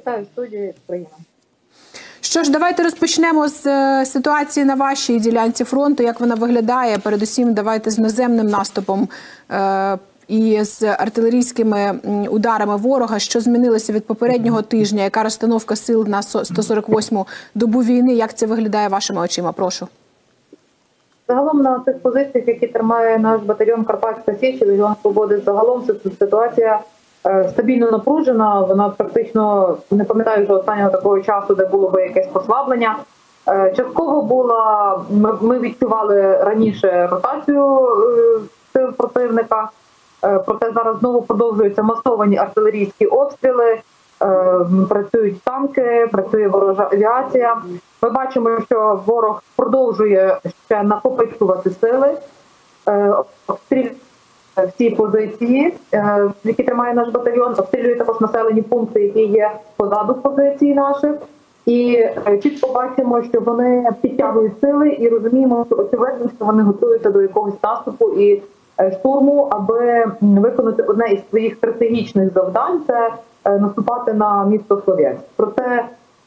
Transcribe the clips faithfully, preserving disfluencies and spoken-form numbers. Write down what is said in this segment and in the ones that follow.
Вітаю студію, Україна. Що ж, давайте розпочнемо з е, ситуації на вашій ділянці фронту, як вона виглядає. Передусім, давайте з наземним наступом е, і з артилерійськими ударами ворога. Що змінилося від попереднього тижня? Яка розстановка сил на сто сорок восьму добу війни? Як це виглядає вашими очима? Прошу. Загалом на цих позиціях, які тримає наш батальйон Карпатська Січ, Легіон Свободи, загалом ситуація е, стабільно напружена. Вона практично, не пам'ятаю вже останнього такого часу, де було би якесь послаблення. Е, частково була, ми, ми відчували раніше ротацію е, сил противника, е, проте зараз знову продовжуються масовані артилерійські обстріли. Працюють танки, працює ворожа авіація. Ми бачимо, що ворог продовжує ще накопичувати сили, обстрілює всі позиції, які тримає наш батальйон, обстрілює також населені пункти, які є позаду позицій наших. І чітко бачимо, що вони підтягують сили і розуміємо, що очевидно, що вони готуються до якогось наступу і штурму, аби виконати одне із своїх стратегічних завдань – це наступати на місто Слов'янськ. Проте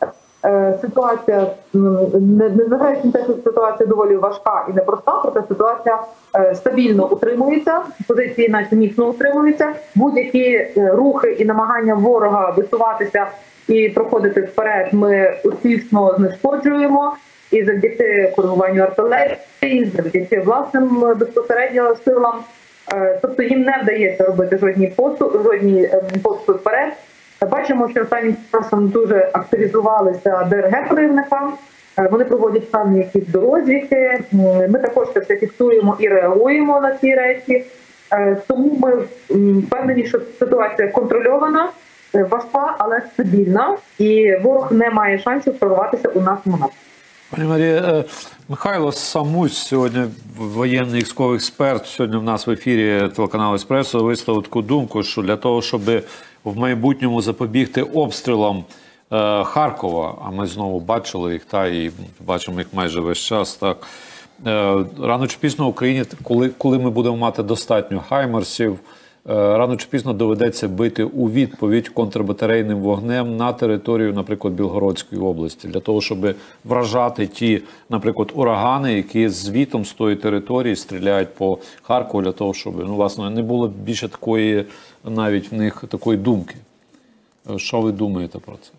е, ситуація, незважаючи на те, що ситуація доволі важка і непроста, проте ситуація е, стабільно утримується, позиції наші міцно утримуються. Будь-які е, рухи і намагання ворога висуватися і проходити вперед ми успішно знешкоджуємо. І завдяки коригуванню артилерії, завдяки власним безпосередньо силам. Тобто їм не вдається робити жодні поступи, жодні поступи вперед. Бачимо, що останнім часом дуже активізувалися ДРГ противника. Вони проводять певні якісь дорозвідки. Ми також це все фіксуємо і реагуємо на ці речі. Тому ми впевнені, що ситуація контрольована, важка, але стабільна. І ворог не має шансів прорватися у нашому напрямку. Пані Марія, Михайло Самусь, сьогодні воєнний військовий експерт, сьогодні в нас в ефірі телеканалу «Еспресо» висловив таку думку, що для того, щоб в майбутньому запобігти обстрілам е, Харкова, а ми знову бачили їх, та і бачимо їх майже весь час, так, е, рано чи пізно в Україні, коли, коли ми будемо мати достатньо хаймерсів, рано чи пізно доведеться бити у відповідь контрбатарейним вогнем на територію, наприклад, Білгородської області, для того, щоб вражати ті, наприклад, урагани, які звітом з тої території стріляють по Харкову, для того, щоб, ну, власне, не було більше такої, навіть в них такої думки. Що ви думаєте про це?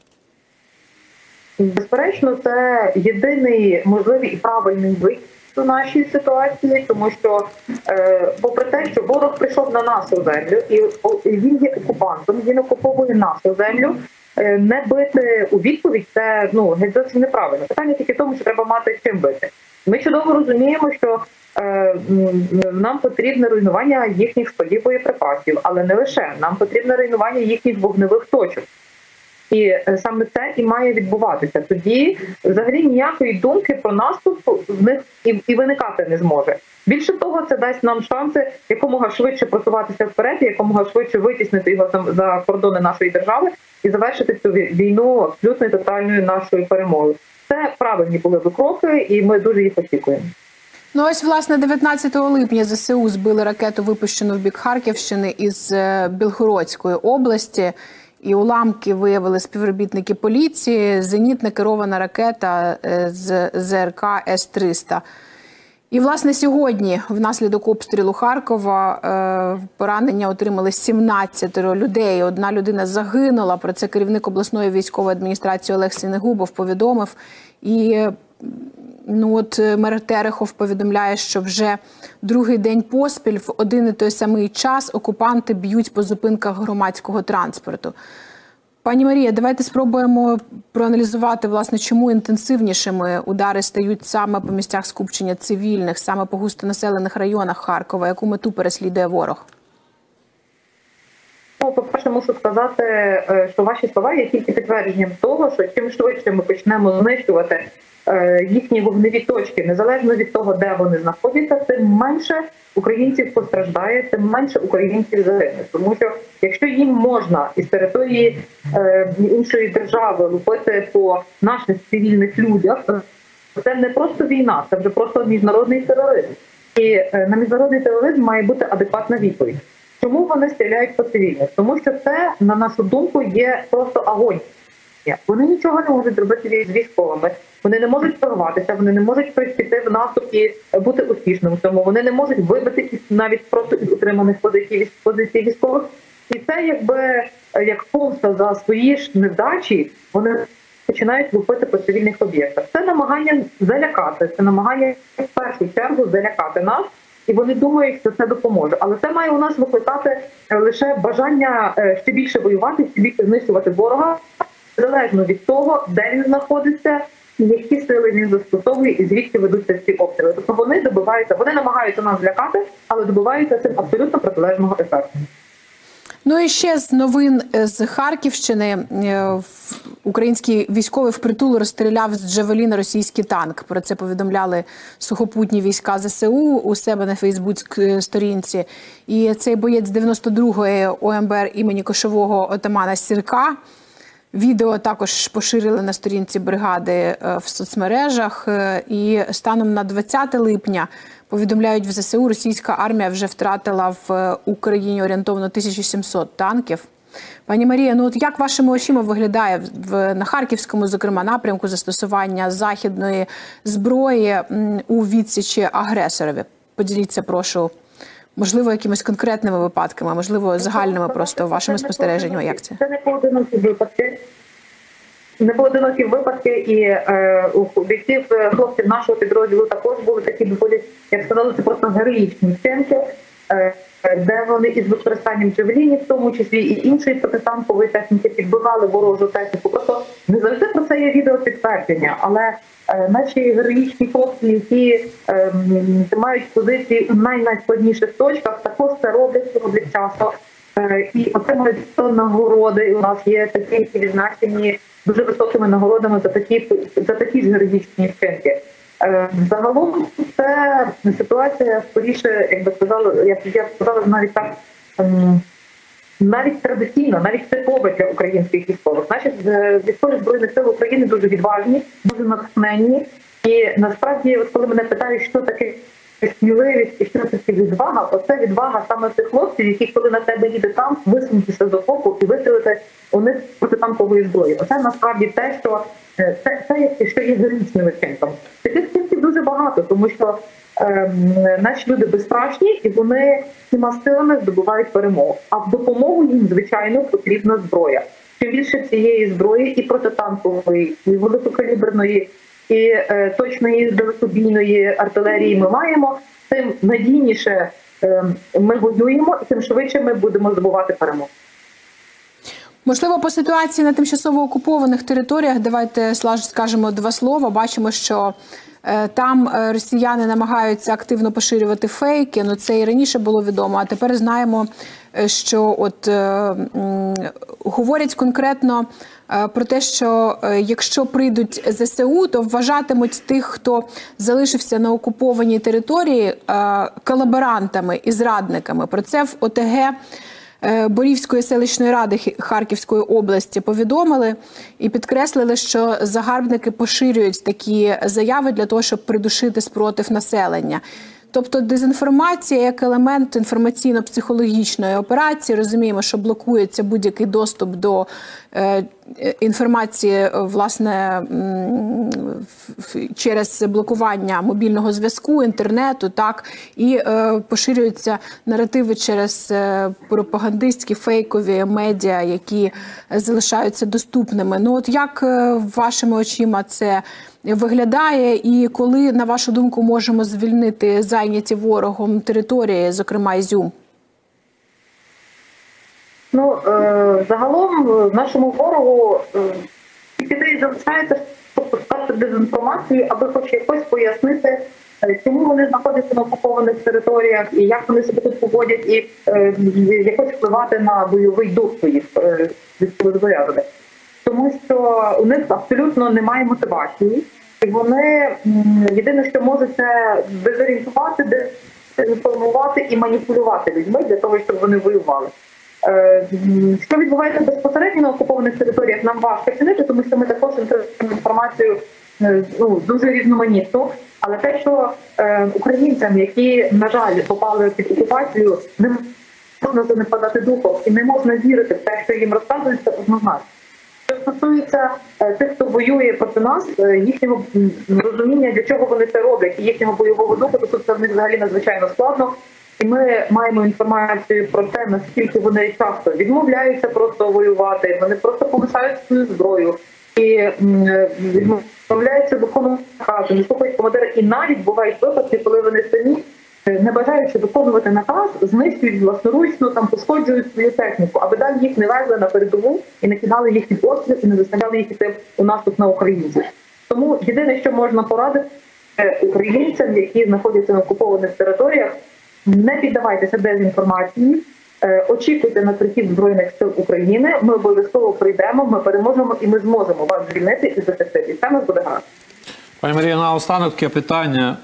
Безперечно, це єдиний можливий і правильний вихід у нашій ситуації, тому що, е, попри те, що ворог прийшов на нашу землю, і, і він є окупантом, він окуповує нашу землю, е, не бити у відповідь – це, ну, геть зовсім неправильно. Питання тільки в тому, що треба мати чим бити. Ми чудово розуміємо, що е, нам потрібне руйнування їхніх складів боєприпасів, але не лише. Нам потрібне руйнування їхніх вогневих точок. І саме це і має відбуватися. Тоді взагалі ніякої думки про наступ в них і, і виникати не зможе. Більше того, це дасть нам шанси якомога швидше просуватися вперед, і якомога швидше витіснити його за, за кордони нашої держави і завершити цю війну абсолютно тотальною нашою перемогою. Це правильні були б кроки, і ми дуже їх очікуємо. Ну ось, власне, дев'ятнадцятого липня ЗСУ збили ракету, випущену в бік Харківщини із Білгородської області. І уламки виявили співробітники поліції, зенітна керована ракета з ЗРК С триста. І, власне, сьогодні внаслідок обстрілу Харкова поранення отримали сімнадцять людей. Одна людина загинула. Про це керівник обласної військової адміністрації Олег Синегубов повідомив. І ну от мер Терехов повідомляє, що вже другий день поспіль в один і той самий час окупанти б'ють по зупинках громадського транспорту. Пані Марія, давайте спробуємо проаналізувати, власне, чому інтенсивнішими удари стають саме по місцях скупчення цивільних, саме по густонаселених районах Харкова. Яку мету переслідує ворог? Ну, по-перше, мушу сказати, що ваші слова є тільки підтвердженням того, що чим швидше ми почнемо знищувати їхні вогневі точки, незалежно від того, де вони знаходяться, тим менше українців постраждає, тим менше українців загине. Тому що якщо їм можна із території е, іншої держави лупити по наших цивільних людях, це не просто війна, це вже просто міжнародний тероризм. І е, на міжнародний тероризм має бути адекватна відповідь. Чому вони стріляють по цивільних? Тому що це, на нашу думку, є просто огонь. Вони нічого не можуть зробити з військовими. Вони не можуть торгуватися, вони не можуть піти в наступ і бути успішним в цьому. Вони не можуть вибити навіть просто із утриманих позицій, позицій військових. І це якби як помста за свої ж невдачі, вони починають лупити по цивільних об'єктах. Це намагання залякати, це намагання в першу чергу залякати нас. І вони думають, що це допоможе. Але це має у нас викликати лише бажання ще більше воювати, ще більше знищувати ворога, залежно від того, де він знаходиться, які сили він застосовує і звідки ведуться ці обстріли. Тобто вони добиваються, вони намагаються нас злякати, але добиваються цим абсолютно протилежного ефекту. Ну і ще з новин з Харківщини. Український військовий впритул розстріляв з Джавеліна російський танк. Про це повідомляли сухопутні війська ЗСУ у себе на Фейсбуцькій сторінці. І цей боєць дев'яносто другої О Ем Бе Ер імені кошового отамана Сірка. Відео також поширили на сторінці бригади в соцмережах. І станом на двадцяте липня, повідомляють в Зе Се У, російська армія вже втратила в Україні орієнтовно тисячу сімсот танків. Пані Марія, ну от як вашими очима виглядає в, на Харківському, зокрема, напрямку застосування західної зброї у відсічі агресорові? Поділіться, прошу, можливо, якимись конкретними випадками, можливо, загальними просто вашими спостереженнями. Як це? Це не поодинокі випадки. Не поодинокі випадки, і е, у бійців хлопців нашого підрозділу також були такі доволі, як сказали, це просто героїчні вчинки, е, де вони із використанням джавелінів, в тому числі і іншої протитанкової техніки, підбивали ворожу техніку. Просто не завжди про це є відео підтвердження, але е, наші героїчні хлопці, які е, мають позиції у най-найскладніших точках, також це роблять, роблять часто. Е, і отримують нагороди. І у нас є такі, які відзначені дуже високими нагородами за такі, за такі ж героїчні вчинки. Е, загалом це ситуація скоріше, як би сказала, як я сказала, навіть так, ем, навіть традиційно, навіть типове для українських військових. Наші військові Збройних сил України дуже відважні, дуже натхненні. І насправді, от коли мене питають, що таке сміливість і що таке відвага, то це відвага саме тих хлопців, які коли на тебе їде танк, висунутися з окопу і вистрілити у них протитанкової зброї. Оце насправді те, що це, це що є героїчним вчинком. Таких вчинків дуже багато, тому що е, наші люди безстрашні і вони всіма силами здобувають перемогу. А в допомогу їм, звичайно, потрібна зброя. Чим більше цієї зброї і протитанкової, і великокаліберної, і е, точної далекобійної артилерії ми маємо, тим надійніше е, ми воюємо, і тим швидше ми будемо здобувати перемогу. Можливо, по ситуації на тимчасово окупованих територіях, давайте скажемо два слова. Бачимо, що е, там росіяни намагаються активно поширювати фейки, ну це і раніше було відомо, а тепер знаємо, що от е, м, говорять конкретно е, про те, що е, якщо прийдуть Зе Се У, то вважатимуть тих, хто залишився на окупованій території, е, колаборантами і зрадниками. Про це в О Те Ге Борівської селищної ради Харківської області повідомили і підкреслили, що загарбники поширюють такі заяви для того, щоб придушити спротив населення. Тобто дезінформація як елемент інформаційно-психологічної операції. Розуміємо, що блокується будь-який доступ до е, інформації, власне, через блокування мобільного зв'язку, інтернету, так, і е, поширюються наративи через е, пропагандистські, фейкові медіа, які залишаються доступними. Ну от як е, вашими очима це виглядає, і коли, на вашу думку, можемо звільнити зайняті ворогом території, зокрема Ізюм? Ну, е, загалом нашому ворогу тільки залишається пускати дезінформацію, аби хоч якось пояснити, чому вони знаходяться на окупованих територіях, і як вони себе тут поводять, і е, якось впливати на бойовий дух своїх е, військовозарядних. Тому що у них абсолютно немає мотивації, і вони єдине, що можуть, це дезорієнтувати, дезінформувати і маніпулювати людьми для того, щоб вони воювали. Що відбувається безпосередньо на окупованих територіях, нам важко оцінити, тому що ми також отримуємо інформацію ну, дуже різноманітну. Але те, що е, українцям, які, на жаль, попали під окупацію, не можна занепадати духом і не можна вірити в те, що їм розказують, це однозначно. Що стосується е, тих, хто воює проти нас, е, їхнього м, розуміння, для чого вони це роблять, і їхнього бойового духу, то тут це в них взагалі надзвичайно складно. І ми маємо інформацію про те, наскільки вони часто відмовляються просто воювати, вони просто полишають свою зброю і м, відмовляються виконувати накази, не слухають командира. І навіть бувають випадки, коли вони самі, не бажаючи виконувати наказ, знищують власноручно, там пошкоджують свою техніку, аби далі їх не везли на передову і не кидали їх під обстріл, і не заставляли їх іти у наступ на українців. Тому єдине, що можна порадити українцям, які знаходяться на окупованих територіях, не піддавайтеся дезінформації, е, очікуйте на прихід Збройних сил України, ми обов'язково прийдемо, ми переможемо і ми зможемо вас звільнити і захистити. І це нас буде гаразд. Пані Марія, наостанок таке питання,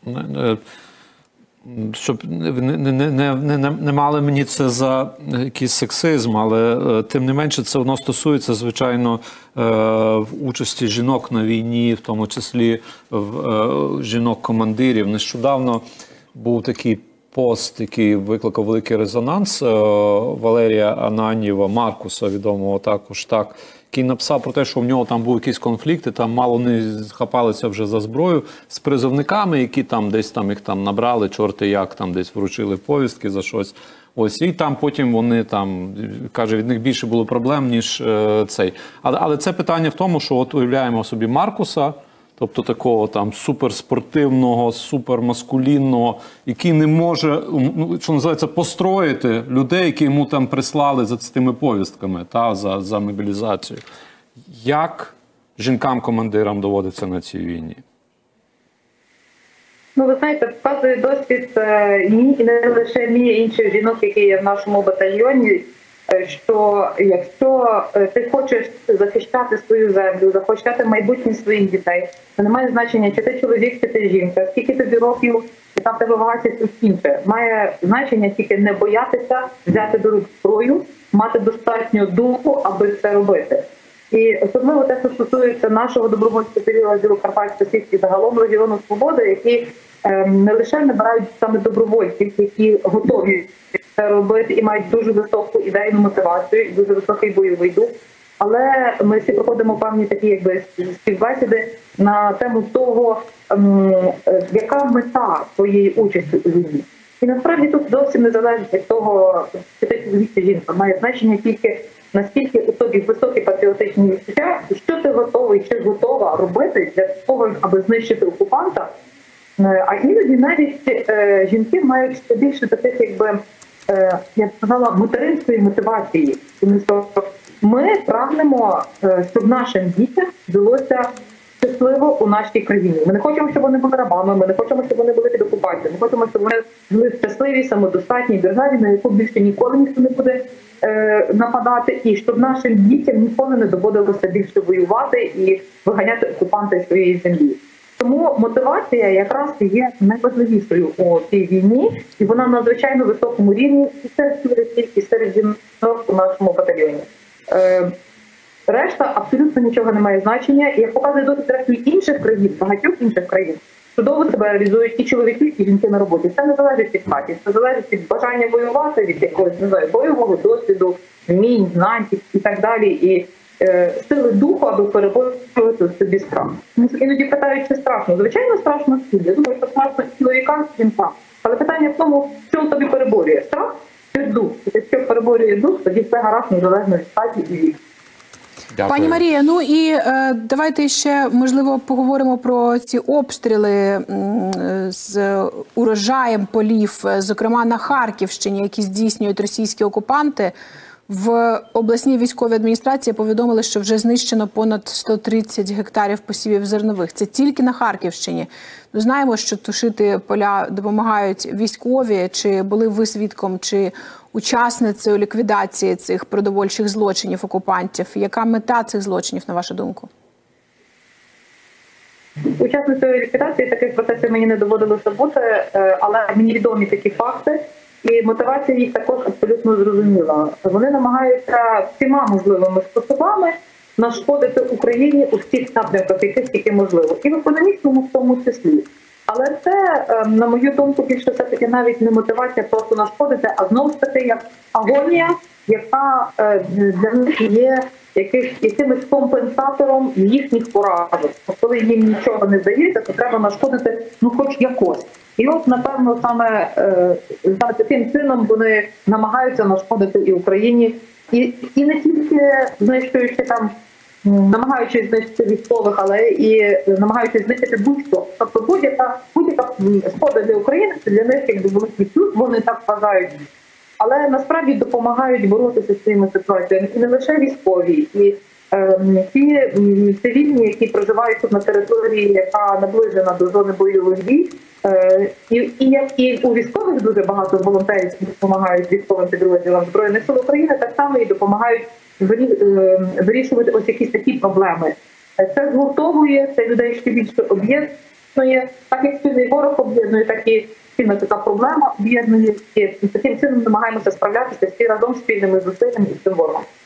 щоб не, не, не, не, не мали мені це за якийсь сексизм, але тим не менше це воно стосується, звичайно, участі жінок на війні, в тому числі жінок-командирів. Нещодавно був такий пост, який викликав великий резонанс, Валерія Ананьєва, Маркуса, відомого також, так, який написав про те, що в нього там був якийсь конфлікт, і там мало не хапалися вже за зброю з призовниками, які там десь там їх там набрали, чорти як там десь вручили повістки за щось. Ось, і там потім вони там, каже, від них більше було проблем, ніж е, цей. Але, але це питання в тому, що от уявляємо собі Маркуса, тобто такого там суперспортивного, супермаскулінного, який не може, ну, що називається, построїти людей, які йому там прислали за тими повістками, та, за, за мобілізацію. Як жінкам-командирам доводиться на цій війні? Ну, ви знаєте, вказує досвід мій, і не лише мій, інших жінок, які є в нашому батальйоні, що якщо ти хочеш захищати свою землю, захищати майбутнє своїх дітей, то немає значення, чи ти чоловік, чи ти жінка, скільки тобі років, яка в тебе вага, чи щось інше. Має значення тільки не боятися взяти до рук зброю, мати достатньо духу, аби це робити. І особливо те, що стосується нашого добровольського підрозділу Карпатсько-Сіверський, загалом Легіону Свободи, які е, не лише набирають саме добровольців, які готові це робити і мають дуже високу ідейну мотивацію, і дуже високий бойовий дух, але ми всі проходимо певні такі якби співбесіди на тему того, ем, яка мета своєї участі у війні. І насправді тут зовсім не залежить від того, чи ти чоловік, чи жінка. Має значення тільки наскільки у тобі високі патріотичні відчуття, і що ти готовий чи готова робити для того, аби знищити окупанта. А іноді навіть е, жінки мають ще більше таких, якби, е, я б сказала, материнської мотивації. Тому що ми прагнемо, е, щоб нашим дітям жилося щасливо у нашій країні. Ми не хочемо, щоб вони були рабами, ми не хочемо, щоб вони були під окупацією. Ми хочемо, щоб вони жили в щасливій, самодостатній державі, на яку більше ніколи ніхто не буде е, нападати, і щоб нашим дітям ніколи не доводилося більше воювати і виганяти окупанта з своєї землі. Тому мотивація якраз є найважливішою у цій війні, і вона на надзвичайно високому рівні і серед чоловіків, і серед жінок у нашому батальйоні. Е, решта абсолютно нічого не має значення, і як показує досвід решту інших країн, багатьох інших країн, чудово себе реалізують і чоловіки, і жінки на роботі. Це не залежить від хаті, це залежить від бажання воювати, від якогось, не знаю, бойового досвіду, вмінь, знань і так далі. І е, сили духу, аби переборювати собі страх. Іноді питають, чи страшно. Звичайно, страшно всім. Я думаю, що страшно чоловікам, жінкам. Але питання в тому, що тобі переборює? Страх чи дух? Якщо переборює дух, тоді все гаразд, незалежно від хаті і віку. Дякую. Пані Марія, ну і е, давайте ще, можливо, поговоримо про ці обстріли м, з урожаєм полів, зокрема на Харківщині, які здійснюють російські окупанти. В обласній військовій адміністрації повідомили, що вже знищено понад сто тридцять гектарів посівів зернових. Це тільки на Харківщині. Ну, знаємо, що тушити поля допомагають військові. Чи були ви свідком, чи учасницею ліквідації цих продовольчих злочинів окупантів? Яка мета цих злочинів, на вашу думку? Учасницею ліквідації таких процесів мені не доводилося бути, але мені відомі такі факти. І мотивація їх також абсолютно зрозуміла. Вони намагаються всіма можливими способами нашкодити Україні у всіх напрямках, яких тільки можливо. І в економічному в тому числі. Але це, на мою думку, більше все-таки навіть не мотивація просто нашкодити, а знову ж таки як агонія, яка для них є яких, якимось компенсатором їхніх поразок. Коли їм нічого не вдається, то треба нашкодити, ну хоч якось. І от, напевно, саме, е, саме таким чином вони намагаються нашкодити і Україні, і, і не тільки знищуючи там, намагаючись знищити військових, але і намагаючись знищити будь-що. Тобто будь-яка будь-яка шкода для України, це для них якби великий плюс, вони так вважають. Але насправді допомагають боротися з цими ситуаціями і не лише військові, і е, ті цивільні, які проживають тут на території, яка наближена до зони бойових дій. Е, і, і як і у військових дуже багато волонтерів, які допомагають військовим підрозділам Збройних сил України, так само і допомагають вирішувати ось якісь такі проблеми. Це згуртовує, це людей ще більше об'єднує, так як спільний ворог об'єднує, так і спільна така проблема об'єднує. І таким чином намагаємося справлятися всі разом спільними зусиллями із цим ворогом.